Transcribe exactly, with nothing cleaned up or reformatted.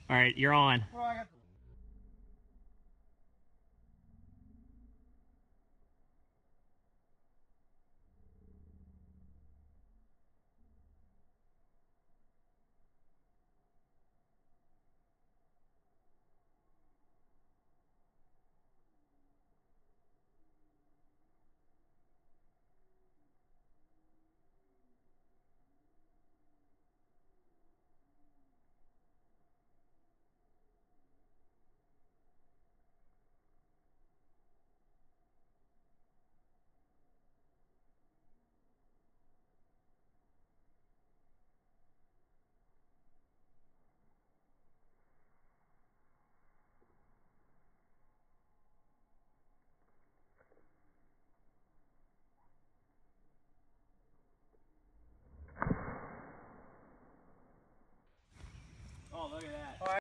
All right, you're on. What do I got to Oh, look at that.